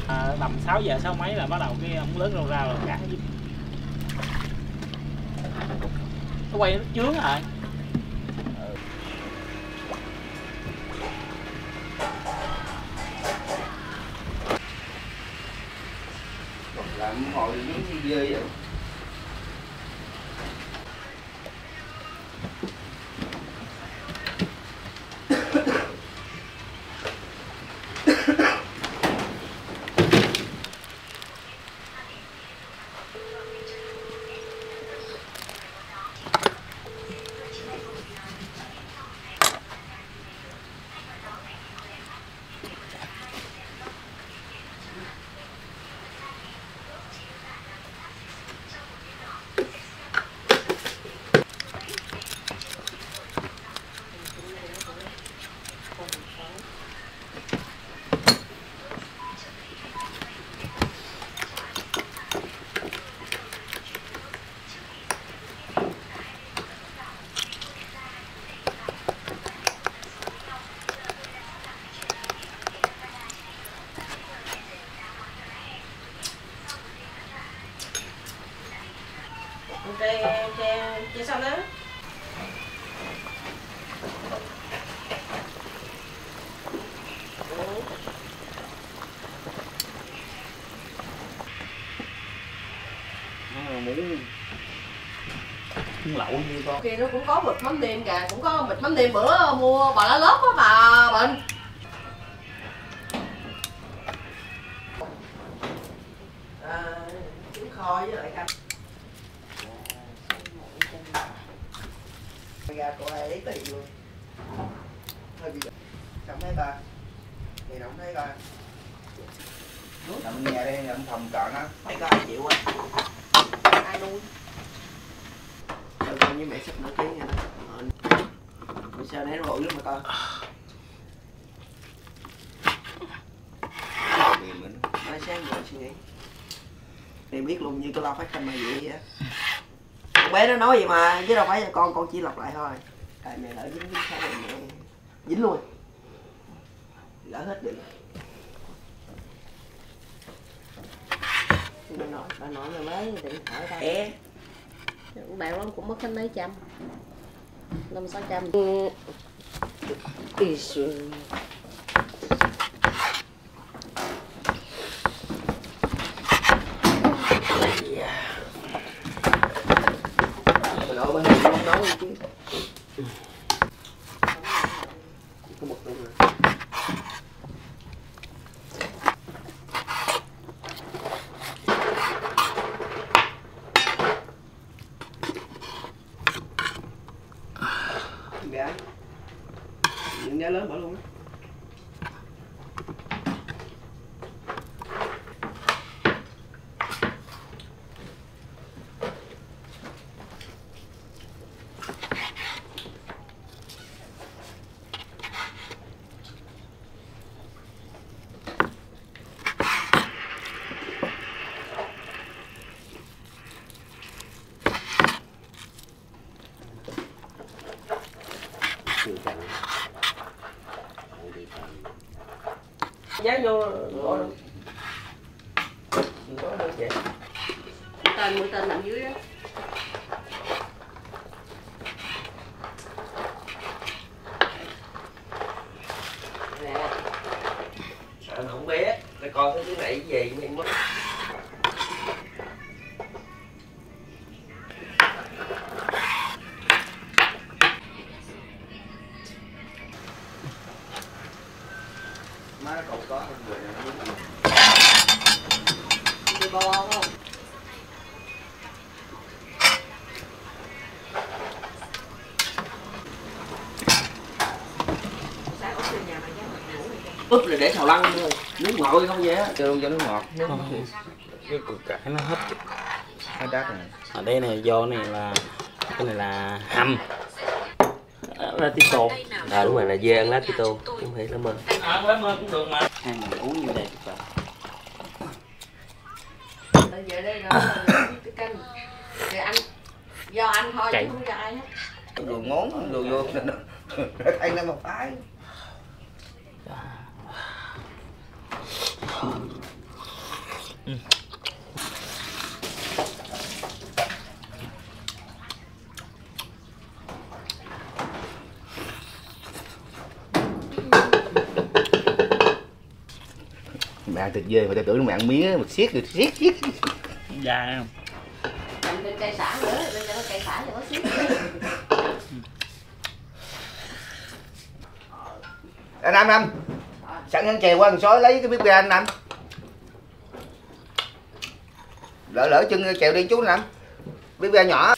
Tầm 6 giờ 6 mấy là bắt đầu cái ống lớn rau rau là cả dính. Nó quay nó chướng rồi. Làm hồi giống như dơi vậy. Chị sao đó? Muốn lẩu như con. Thì nó cũng có bịch mắm nêm kìa, cũng có bịch mắm nêm bữa mua bà lá lốt á bà Bình. Trứng kho với lại canh. Ra cô ai lấy tiền luôn. Hơi bị cảm thấy ba. Thì không thấy ba. Nằm nghe đây nằm phòng trọ nó. Mấy có ai chịu á. Ai nuôi. Con với mẹ sắp nửa tiếng nha đó. Mày sao nãy nó bự lắm mà con. Nói sáng rồi suy nghĩ. Thì biết luôn như cái lo phát canh mà vậy á. Con bé nó nói vậy mà chứ đâu phải là con chỉ lọc lại thôi. Tại mẹ lỡ dính sao rồi mẹ dính luôn. Lỡ hết được. Bà nội mày mới định hỏi ta. Cũng bèo lắm, cũng mất hết mấy trăm. 500-600. Ý xưa. Bà nội bà Hiền không nấu chứ. Có một luôn rồi. Gà những giá lớn bỏ luôn á. Giá vô gọi đâu. Đừng có đâu vậy. Mũi tên nằm dưới á. Nè. Sợ nó không bé. Để coi cái thứ này cái gì nhanh quá. Má cậu có người này đi bò không? Úp là để xào lăng thôi, nước ngọt không vậy á? cho luôn cho nước ngọt. Cái củ cải nó hấp. Nó đắt này. Ở đây này do này là cái này là hầm. Lá tía tô. Đúng rồi, là dê ăn lá tía tô, không phải lá mơ. Lá mơ cũng được mà. Hai người uống như vậy các bạn. Tại về đây rồi cái canh. Thì anh do anh thôi chứ không do ai hết. Đồ ngón đồ vô anh nó một phái. Mẹ ăn thịt dê mà tao tưởng mẹ ăn mía mà xiết rồi xiết. Dài không? Cầm lên cây xả nữa, lên cho nó cây xả cho nó xíu. Anh Năm, sẵn ăn chèo qua thằng sói lấy cái bếp ga anh Năm. Lỡ chân chèo đi chú Năm. Bếp ga nhỏ